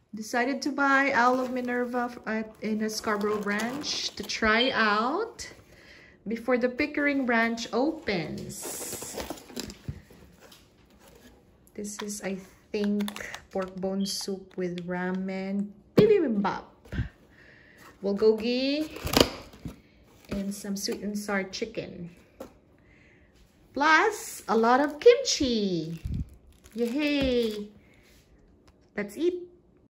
Decided to buy Owl of Minerva in a Scarborough branch to try out before the Pickering branch opens. This is, I think, pork bone soup with ramen, bibimbap, bulgogi, and some sweet and sour chicken. Plus, a lot of kimchi. Yay! Let's eat.